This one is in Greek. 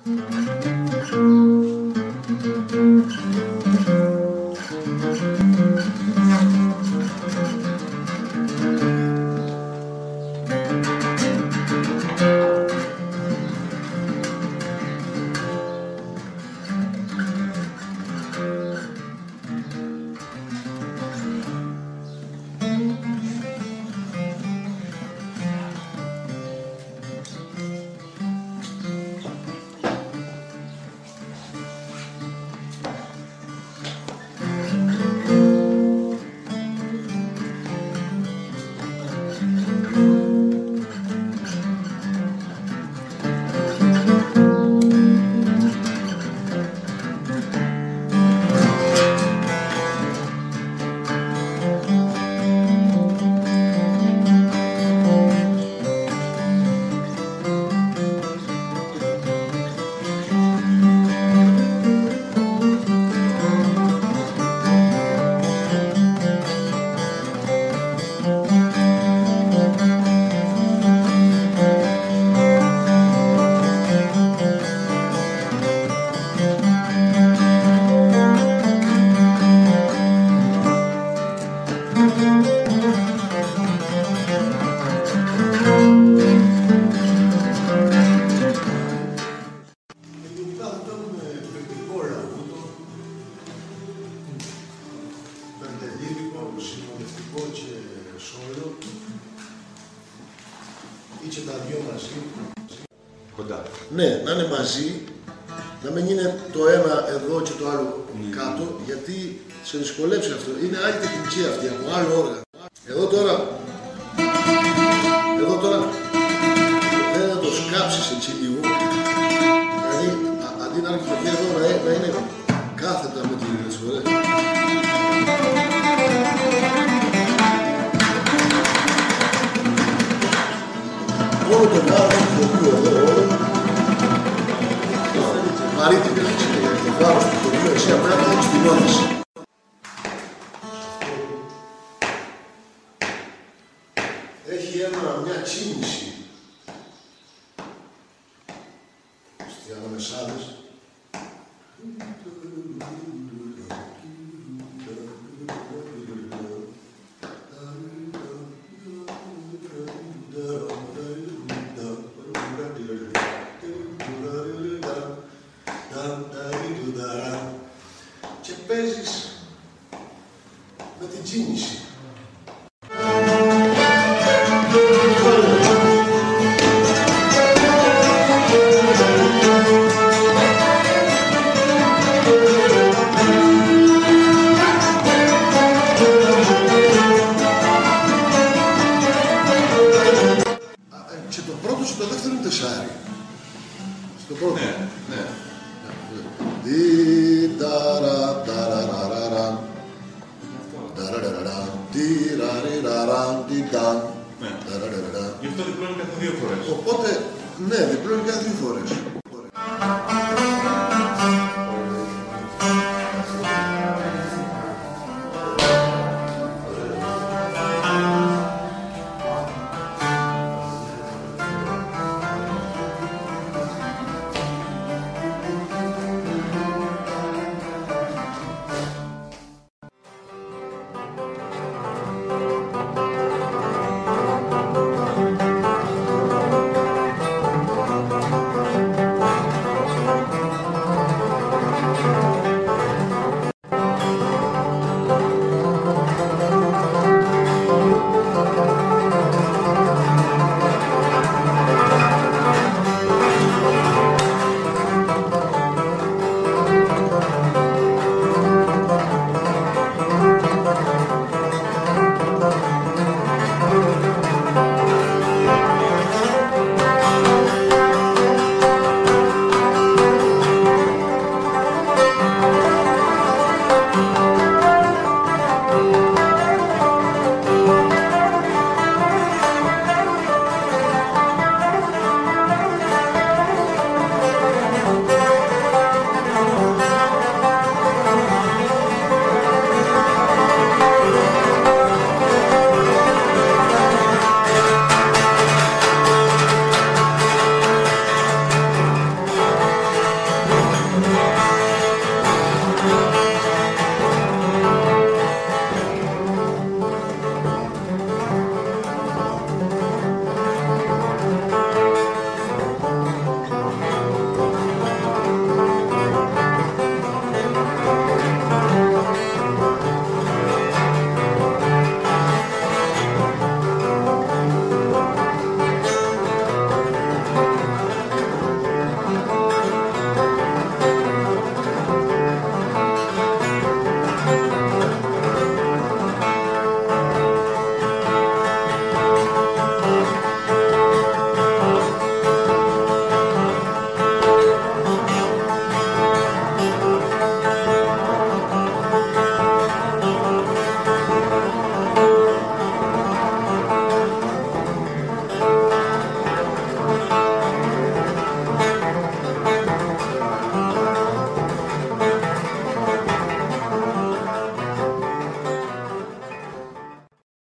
Και τα δυο μαζί. Κοντά. Ναι, να είναι μαζί, να μην είναι το ένα εδώ και το άλλο κάτω, γιατί σε δυσκολέψει αυτό. Είναι άλλη τεχνική αυτή, από άλλο όργανο. Εδώ τώρα δεν θα το σκάψεις έτσι λίγο, δηλαδή αντί να έρχεται το χέρι εδώ να είναι κάθετα με τη φορέ. Όλο το βάρος του χωριού εδώ, βαρύ την πέφτει, το βάρος του χωριού, εσύ απλά το έχεις την όθηση. Έχει μια κίνηση στις αναμεσάδες. Και παίζεις με την κίνηση. Και το πρώτο και το δεύτερο είναι τεσσάρι. Στο πρώτο. Ναι. Γι' αυτό διπλώνει κάθε 2 φορές. Οπότε, ναι, διπλώνει κάθε 2 φορές.